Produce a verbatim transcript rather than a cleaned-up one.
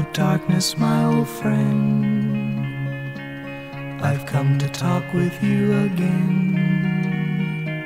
of darkness, my old friend, I've come to talk with you again.